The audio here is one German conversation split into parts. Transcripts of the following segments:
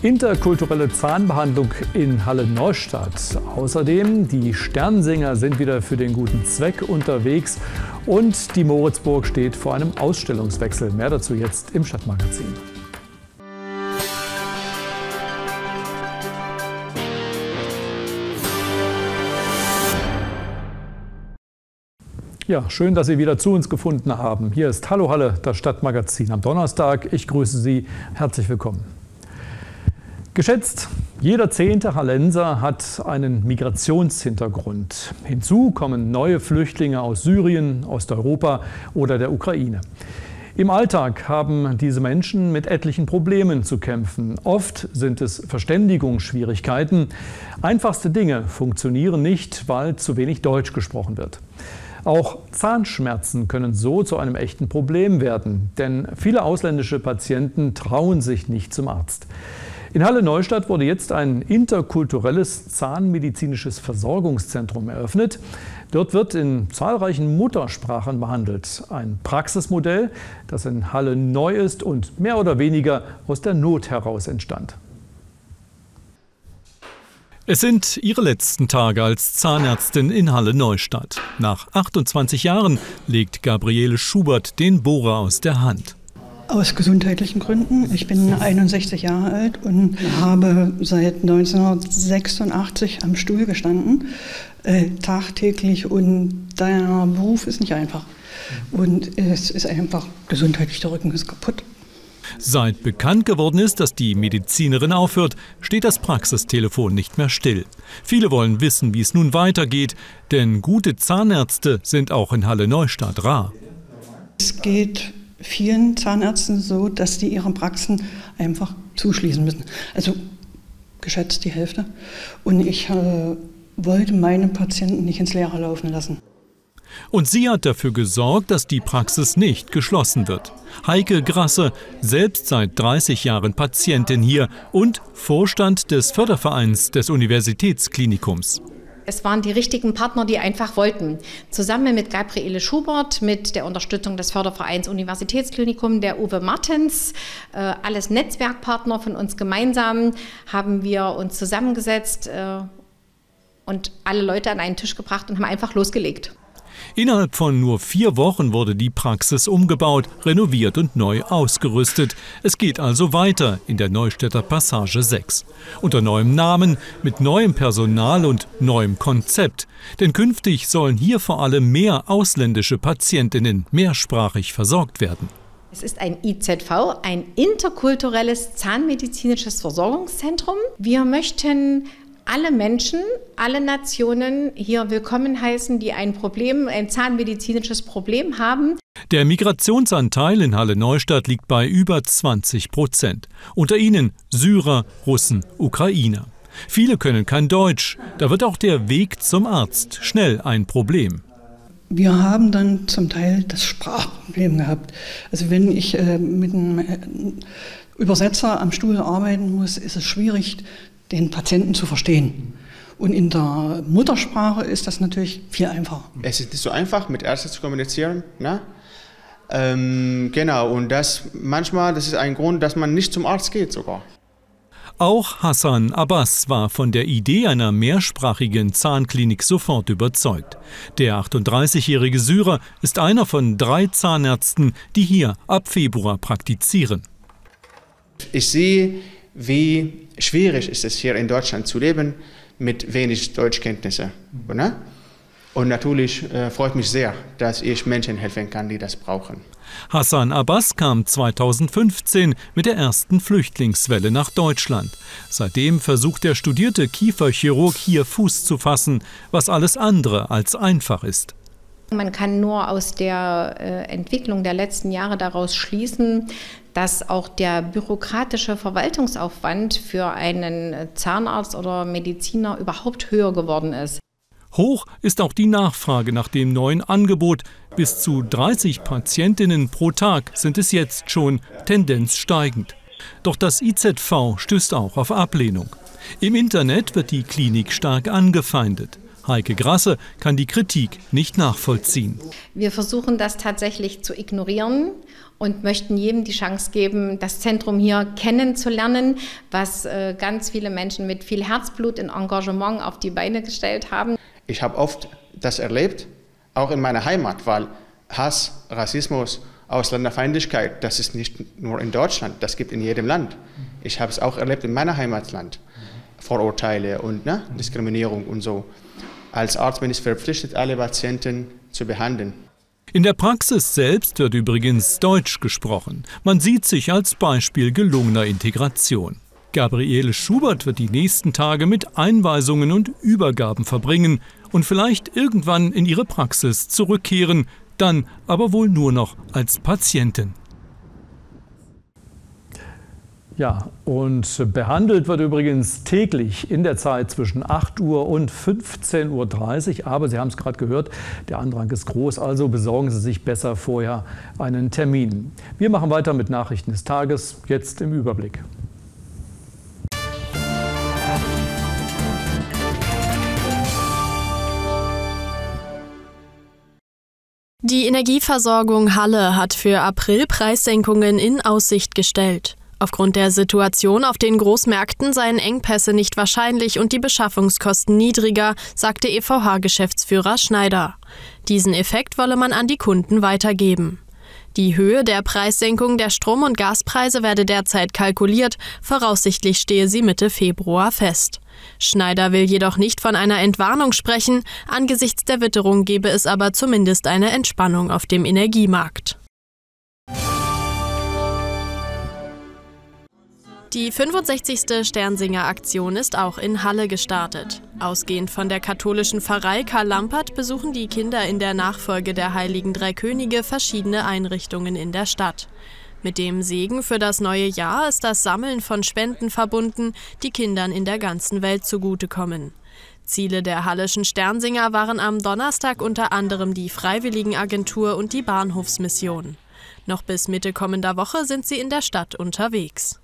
Interkulturelle Zahnbehandlung in Halle-Neustadt. Außerdem, die Sternsinger sind wieder für den guten Zweck unterwegs und die Moritzburg steht vor einem Ausstellungswechsel. Mehr dazu jetzt im Stadtmagazin. Ja, schön, dass Sie wieder zu uns gefunden haben. Hier ist Hallo Halle, das Stadtmagazin am Donnerstag. Ich grüße Sie. Herzlich willkommen. Geschätzt, jeder 10. Hallenser hat einen Migrationshintergrund. Hinzu kommen neue Flüchtlinge aus Syrien, Osteuropa oder der Ukraine. Im Alltag haben diese Menschen mit etlichen Problemen zu kämpfen. Oft sind es Verständigungsschwierigkeiten. Einfachste Dinge funktionieren nicht, weil zu wenig Deutsch gesprochen wird. Auch Zahnschmerzen können so zu einem echten Problem werden, denn viele ausländische Patienten trauen sich nicht zum Arzt. In Halle-Neustadt wurde jetzt ein interkulturelles zahnmedizinisches Versorgungszentrum eröffnet. Dort wird in zahlreichen Muttersprachen behandelt. Ein Praxismodell, das in Halle neu ist und mehr oder weniger aus der Not heraus entstand. Es sind ihre letzten Tage als Zahnärztin in Halle-Neustadt. Nach 28 Jahren legt Gabriele Schubert den Bohrer aus der Hand. Aus gesundheitlichen Gründen. Ich bin 61 Jahre alt und habe seit 1986 am Stuhl gestanden, tagtäglich. Und der Beruf ist nicht einfach. Und es ist einfach gesundheitlich, der Rücken ist kaputt. Seit bekannt geworden ist, dass die Medizinerin aufhört, steht das Praxistelefon nicht mehr still. Viele wollen wissen, wie es nun weitergeht, denn gute Zahnärzte sind auch in Halle-Neustadt rar. Es geht vielen Zahnärzten so, dass die ihre Praxen einfach zuschließen müssen. Also geschätzt die Hälfte. Und ich wollte meine Patienten nicht ins Leere laufen lassen. Und sie hat dafür gesorgt, dass die Praxis nicht geschlossen wird. Heike Grasse, selbst seit 30 Jahren Patientin hier und Vorstand des Fördervereins des Universitätsklinikums. Es waren die richtigen Partner, die einfach wollten. Zusammen mit Gabriele Schubert, mit der Unterstützung des Fördervereins Universitätsklinikum, der Uwe Martens, alles Netzwerkpartner von uns gemeinsam, haben wir uns zusammengesetzt und alle Leute an einen Tisch gebracht und haben einfach losgelegt. Innerhalb von nur 4 Wochen wurde die Praxis umgebaut, renoviert und neu ausgerüstet. Es geht also weiter in der Neustädter Passage 6. Unter neuem Namen, mit neuem Personal und neuem Konzept. Denn künftig sollen hier vor allem mehr ausländische Patientinnen mehrsprachig versorgt werden. Es ist ein IZV, ein interkulturelles zahnmedizinisches Versorgungszentrum. Wir möchten alle Menschen, alle Nationen hier willkommen heißen, die ein zahnmedizinisches Problem haben. Der Migrationsanteil in Halle-Neustadt liegt bei über 20%. Unter ihnen Syrer, Russen, Ukrainer. Viele können kein Deutsch. Da wird auch der Weg zum Arzt schnell ein Problem. Wir haben dann zum Teil das Sprachproblem gehabt. Also wenn ich mit einem Übersetzer am Stuhl arbeiten muss, ist es schwierig, den Patienten zu verstehen. Und in der Muttersprache ist das natürlich viel einfacher. Es ist nicht so einfach, mit Ärzten zu kommunizieren. Ne? Genau, und das ist ein Grund, dass man nicht zum Arzt geht sogar. Auch Hassan Abbas war von der Idee einer mehrsprachigen Zahnklinik sofort überzeugt. Der 38-jährige Syrer ist einer von 3 Zahnärzten, die hier ab Februar praktizieren. Ich sehe, wie schwierig ist es hier in Deutschland zu leben mit wenig Deutschkenntnisse. Ne? Und natürlich freut mich sehr, dass ich Menschen helfen kann, die das brauchen. Hassan Abbas kam 2015 mit der ersten Flüchtlingswelle nach Deutschland. Seitdem versucht der studierte Kieferchirurg hier Fuß zu fassen, was alles andere als einfach ist. Man kann nur aus der Entwicklung der letzten Jahre daraus schließen, dass auch der bürokratische Verwaltungsaufwand für einen Zahnarzt oder Mediziner überhaupt höher geworden ist. Hoch ist auch die Nachfrage nach dem neuen Angebot. Bis zu 30 Patientinnen pro Tag sind es jetzt schon, Tendenz steigend. Doch das IZV stößt auch auf Ablehnung. Im Internet wird die Klinik stark angefeindet. Heike Grasse kann die Kritik nicht nachvollziehen. Wir versuchen das tatsächlich zu ignorieren und möchten jedem die Chance geben, das Zentrum hier kennenzulernen, was ganz viele Menschen mit viel Herzblut und Engagement auf die Beine gestellt haben. Ich habe oft das erlebt, auch in meiner Heimat, weil Hass, Rassismus, Ausländerfeindlichkeit, das ist nicht nur in Deutschland, das gibt in jedem Land. Ich habe es auch erlebt in meinem Heimatland. Vorurteile und Diskriminierung und so. Als Arzt bin ich verpflichtet, alle Patienten zu behandeln. In der Praxis selbst wird übrigens Deutsch gesprochen. Man sieht sich als Beispiel gelungener Integration. Gabriele Schubert wird die nächsten Tage mit Einweisungen und Übergaben verbringen und vielleicht irgendwann in ihre Praxis zurückkehren, dann aber wohl nur noch als Patientin. Ja, und behandelt wird übrigens täglich in der Zeit zwischen 8 Uhr und 15:30 Uhr. Aber Sie haben es gerade gehört, der Andrang ist groß, also besorgen Sie sich besser vorher einen Termin. Wir machen weiter mit Nachrichten des Tages, jetzt im Überblick. Die Energieversorgung Halle hat für April Preissenkungen in Aussicht gestellt. Aufgrund der Situation auf den Großmärkten seien Engpässe nicht wahrscheinlich und die Beschaffungskosten niedriger, sagte EVH-Geschäftsführer Schneider. Diesen Effekt wolle man an die Kunden weitergeben. Die Höhe der Preissenkung der Strom- und Gaspreise werde derzeit kalkuliert, voraussichtlich stehe sie Mitte Februar fest. Schneider will jedoch nicht von einer Entwarnung sprechen, angesichts der Witterung gebe es aber zumindest eine Entspannung auf dem Energiemarkt. Die 65. Sternsinger-Aktion ist auch in Halle gestartet. Ausgehend von der katholischen Pfarrei Karl Lampert besuchen die Kinder in der Nachfolge der Heiligen Drei Könige verschiedene Einrichtungen in der Stadt. Mit dem Segen für das neue Jahr ist das Sammeln von Spenden verbunden, die Kindern in der ganzen Welt zugutekommen. Ziele der Halleschen Sternsinger waren am Donnerstag unter anderem die Freiwilligenagentur und die Bahnhofsmission. Noch bis Mitte kommender Woche sind sie in der Stadt unterwegs.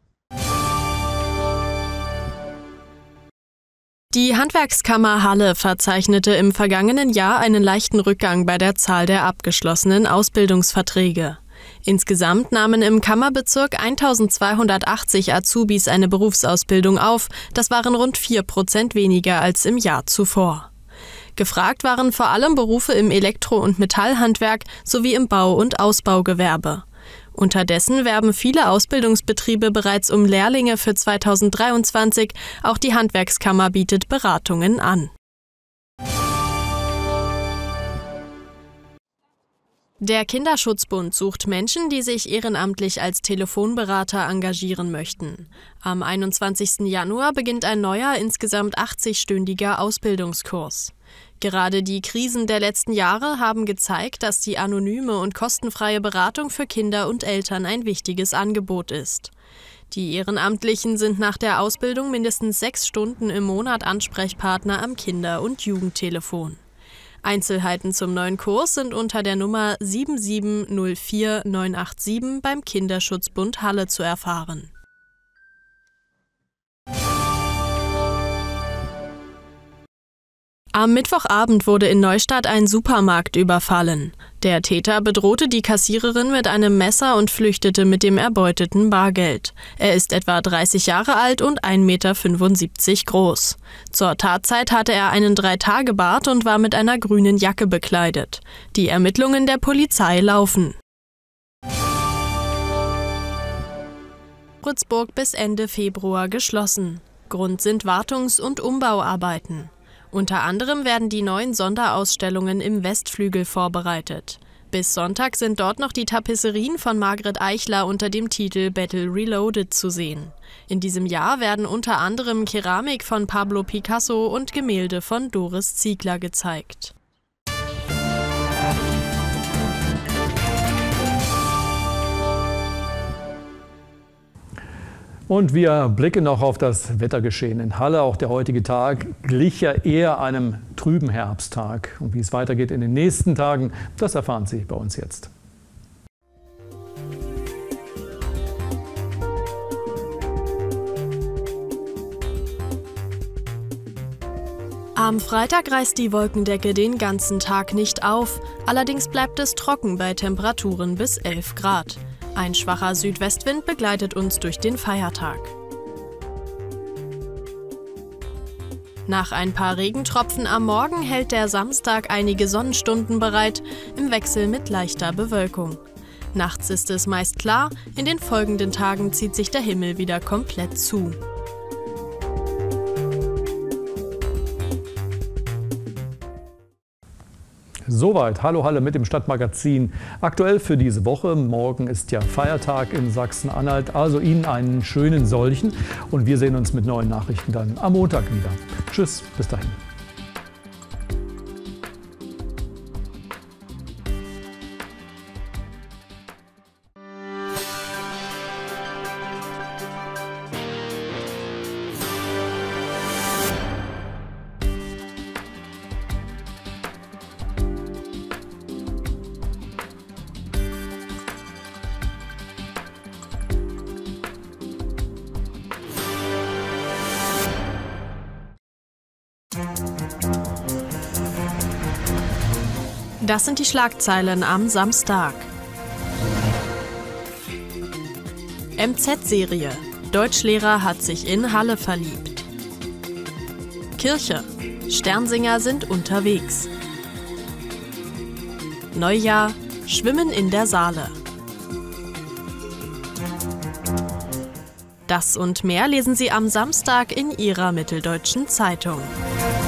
Die Handwerkskammer Halle verzeichnete im vergangenen Jahr einen leichten Rückgang bei der Zahl der abgeschlossenen Ausbildungsverträge. Insgesamt nahmen im Kammerbezirk 1280 Azubis eine Berufsausbildung auf, das waren rund 4% weniger als im Jahr zuvor. Gefragt waren vor allem Berufe im Elektro- und Metallhandwerk sowie im Bau- und Ausbaugewerbe. Unterdessen werben viele Ausbildungsbetriebe bereits um Lehrlinge für 2023. Auch die Handwerkskammer bietet Beratungen an. Der Kinderschutzbund sucht Menschen, die sich ehrenamtlich als Telefonberater engagieren möchten. Am 21. Januar beginnt ein neuer, insgesamt 80-stündiger Ausbildungskurs. Gerade die Krisen der letzten Jahre haben gezeigt, dass die anonyme und kostenfreie Beratung für Kinder und Eltern ein wichtiges Angebot ist. Die Ehrenamtlichen sind nach der Ausbildung mindestens 6 Stunden im Monat Ansprechpartner am Kinder- und Jugendtelefon. Einzelheiten zum neuen Kurs sind unter der Nummer 7704987 beim Kinderschutzbund Halle zu erfahren. Am Mittwochabend wurde in Neustadt ein Supermarkt überfallen. Der Täter bedrohte die Kassiererin mit einem Messer und flüchtete mit dem erbeuteten Bargeld. Er ist etwa 30 Jahre alt und 1,75 Meter groß. Zur Tatzeit hatte er einen 3-Tage-Bart und war mit einer grünen Jacke bekleidet. Die Ermittlungen der Polizei laufen. Fritzburg bis Ende Februar geschlossen. Grund sind Wartungs- und Umbauarbeiten. Unter anderem werden die neuen Sonderausstellungen im Westflügel vorbereitet. Bis Sonntag sind dort noch die Tapisserien von Margret Eichler unter dem Titel Battle Reloaded zu sehen. In diesem Jahr werden unter anderem Keramik von Pablo Picasso und Gemälde von Doris Ziegler gezeigt. Und wir blicken noch auf das Wettergeschehen in Halle. Auch der heutige Tag glich ja eher einem trüben Herbsttag. Und wie es weitergeht in den nächsten Tagen, das erfahren Sie bei uns jetzt. Am Freitag reißt die Wolkendecke den ganzen Tag nicht auf. Allerdings bleibt es trocken bei Temperaturen bis 11 Grad. Ein schwacher Südwestwind begleitet uns durch den Feiertag. Nach ein paar Regentropfen am Morgen hält der Samstag einige Sonnenstunden bereit, im Wechsel mit leichter Bewölkung. Nachts ist es meist klar, in den folgenden Tagen zieht sich der Himmel wieder komplett zu. Soweit Hallo Halle mit dem Stadtmagazin. Aktuell für diese Woche. Morgen ist ja Feiertag in Sachsen-Anhalt, also Ihnen einen schönen solchen. Und wir sehen uns mit neuen Nachrichten dann am Montag wieder. Tschüss, bis dahin. Das sind die Schlagzeilen am Samstag. MZ-Serie. Deutschlehrer hat sich in Halle verliebt. Kirche. Sternsinger sind unterwegs. Neujahr. Schwimmen in der Saale. Das und mehr lesen Sie am Samstag in Ihrer Mitteldeutschen Zeitung.